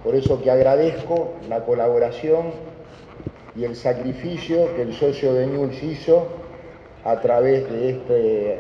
Por eso que agradezco la colaboración y el sacrificio que el socio de Newell's hizo a través de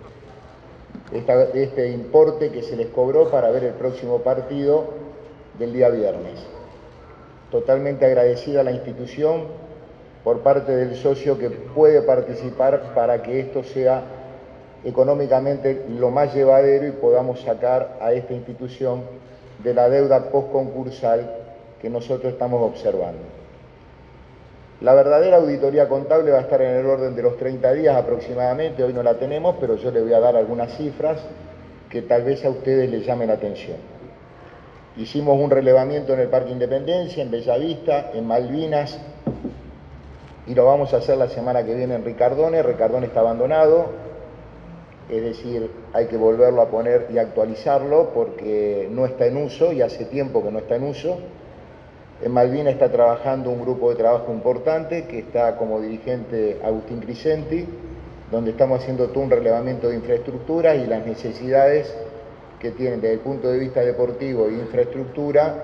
este importe que se les cobró para ver el próximo partido del día viernes. Totalmente agradecida a la institución por parte del socio que puede participar para que esto sea económicamente lo más llevadero y podamos sacar a esta institución de la deuda postconcursal que nosotros estamos observando. La verdadera auditoría contable va a estar en el orden de los 30 días aproximadamente, hoy no la tenemos, pero yo le voy a dar algunas cifras que tal vez a ustedes les llamen la atención. Hicimos un relevamiento en el Parque Independencia, en Bellavista, en Malvinas, y lo vamos a hacer la semana que viene en Ricardone. Ricardone está abandonado, es decir, hay que volverlo a poner y actualizarlo porque no está en uso y hace tiempo que no está en uso. En Malvinas está trabajando un grupo de trabajo importante que está como dirigente Agustín Crisenti, donde estamos haciendo todo un relevamiento de infraestructura y las necesidades que tienen desde el punto de vista deportivo e infraestructura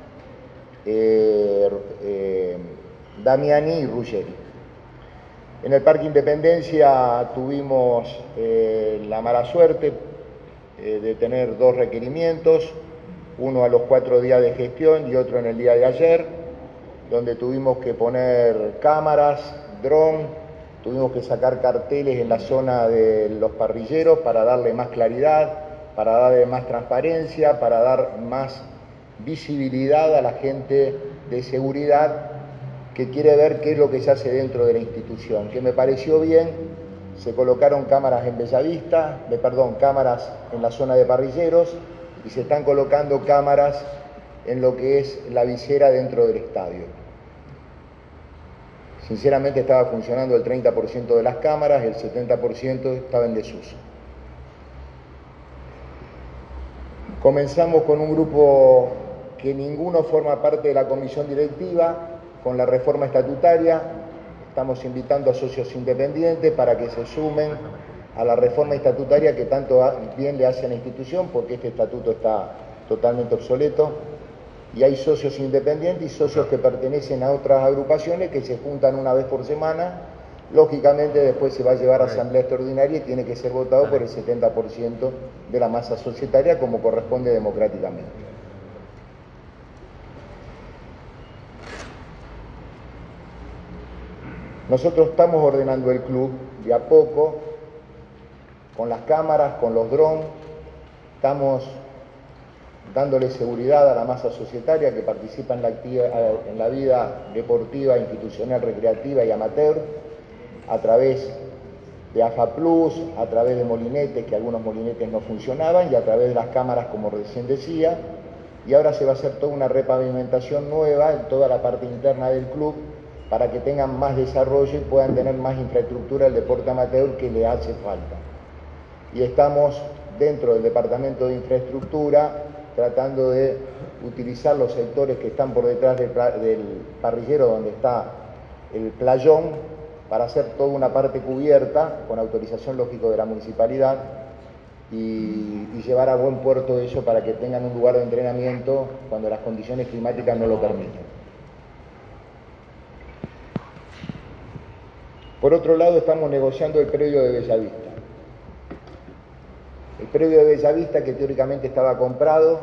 Damiani y Ruggeri. En el Parque Independencia tuvimos la mala suerte de tener dos requerimientos, uno a los 4 días de gestión y otro en el día de ayer, donde tuvimos que poner cámaras, dron, tuvimos que sacar carteles en la zona de los parrilleros para darle más claridad, para darle más transparencia, para dar más visibilidad a la gente de seguridad que quiere ver qué es lo que se hace dentro de la institución. Que me pareció bien, se colocaron cámaras en Bellavista, cámaras en la zona de parrilleros, y se están colocando cámaras en lo que es la visera dentro del estadio. Sinceramente estaba funcionando el 30% de las cámaras, el 70% estaba en desuso. Comenzamos con un grupo que ninguno forma parte de la comisión directiva, con la reforma estatutaria. Estamos invitando a socios independientes para que se sumen a la reforma estatutaria que tanto bien le hace a la institución, porque este estatuto está totalmente obsoleto, y hay socios independientes y socios que pertenecen a otras agrupaciones que se juntan una vez por semana. Lógicamente después se va a llevar a asamblea extraordinaria y tiene que ser votado por el 70% de la masa societaria como corresponde democráticamente. Nosotros estamos ordenando el club de a poco, con las cámaras, con los drones, estamos dándole seguridad a la masa societaria que participa en la vida deportiva, institucional, recreativa y amateur, a través de AFA Plus, a través de molinetes, que algunos molinetes no funcionaban, y a través de las cámaras, como recién decía, y ahora se va a hacer toda una repavimentación nueva en toda la parte interna del club, para que tengan más desarrollo y puedan tener más infraestructura el deporte amateur que le hace falta. Y estamos dentro del departamento de infraestructura tratando de utilizar los sectores que están por detrás del parrillero donde está el playón para hacer toda una parte cubierta con autorización lógico de la municipalidad y llevar a buen puerto eso para que tengan un lugar de entrenamiento cuando las condiciones climáticas no lo permitan. Por otro lado, estamos negociando el predio de Bellavista. El predio de Bellavista, que teóricamente estaba comprado,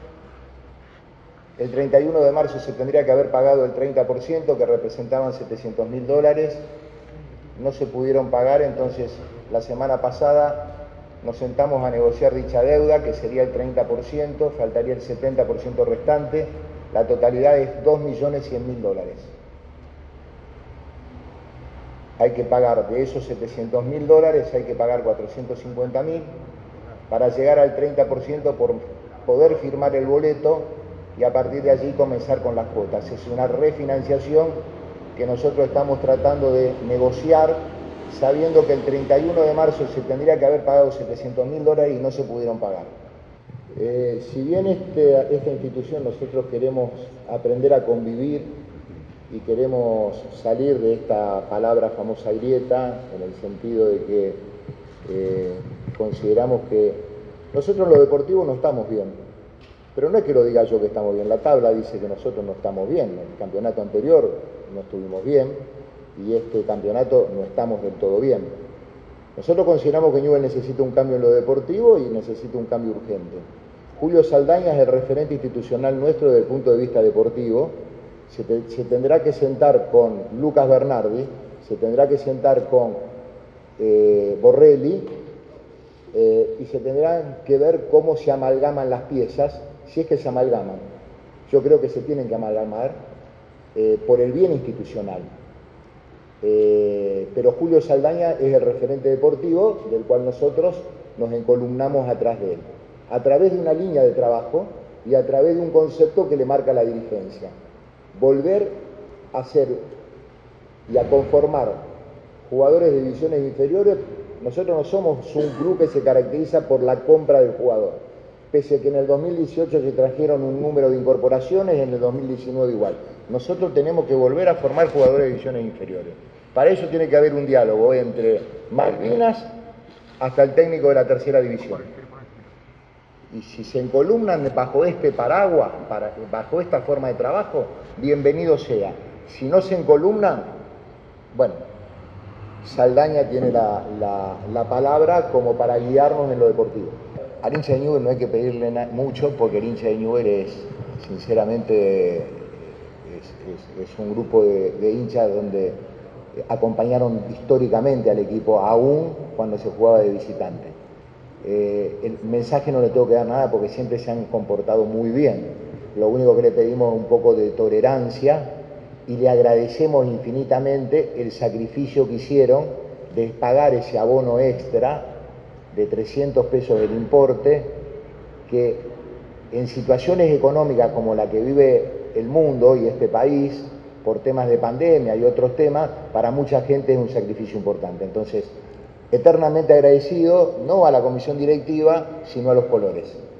el 31 de marzo se tendría que haber pagado el 30%, que representaban $700.000. No se pudieron pagar, entonces la semana pasada nos sentamos a negociar dicha deuda, que sería el 30%, faltaría el 70% restante. La totalidad es $2.100.000. Hay que pagar de esos $700.000, hay que pagar $450.000 para llegar al 30% por poder firmar el boleto y a partir de allí comenzar con las cuotas. Es una refinanciación que nosotros estamos tratando de negociar, sabiendo que el 31 de marzo se tendría que haber pagado $700.000 y no se pudieron pagar. Si bien esta institución nosotros queremos aprender a convivir y queremos salir de esta palabra famosa grieta, en el sentido de que consideramos que nosotros los deportivos no estamos bien. Pero no es que lo diga yo que estamos bien, la tabla dice que nosotros no estamos bien, en el campeonato anterior no estuvimos bien y este campeonato no estamos del todo bien. Nosotros consideramos que Newell's necesita un cambio en lo deportivo y necesita un cambio urgente. Julio Saldaña es el referente institucional nuestro desde el punto de vista deportivo. Se tendrá que sentar con Lucas Bernardi, se tendrá que sentar con Borrelli y se tendrán que ver cómo se amalgaman las piezas, si es que se amalgaman. Yo creo que se tienen que amalgamar por el bien institucional. Pero Julio Saldaña es el referente deportivo del cual nosotros nos encolumnamos atrás de él, a través de una línea de trabajo y a través de un concepto que le marca la dirigencia. Volver a hacer y a conformar jugadores de divisiones inferiores. Nosotros no somos un club que se caracteriza por la compra del jugador, pese a que en el 2018 se trajeron un número de incorporaciones, en el 2019 igual. Nosotros tenemos que volver a formar jugadores de divisiones inferiores. Para eso tiene que haber un diálogo entre Malvinas hasta el técnico de la tercera división. Y si se encolumnan bajo este paraguas, bajo esta forma de trabajo, bienvenido sea. Si no se encolumnan, bueno, Saldaña tiene la palabra como para guiarnos en lo deportivo. Al hincha de Newell's no hay que pedirle mucho porque el hincha de Newell's es, sinceramente, es un grupo de hinchas donde acompañaron históricamente al equipo, aún cuando se jugaba de visitante. El mensaje no le tengo que dar nada porque siempre se han comportado muy bien. Lo único que le pedimos es un poco de tolerancia y le agradecemos infinitamente el sacrificio que hicieron de pagar ese abono extra de 300 pesos del importe, que en situaciones económicas como la que vive el mundo y este país, por temas de pandemia y otros temas, para mucha gente es un sacrificio importante. Entonces, eternamente agradecido, no a la comisión directiva, sino a los colores.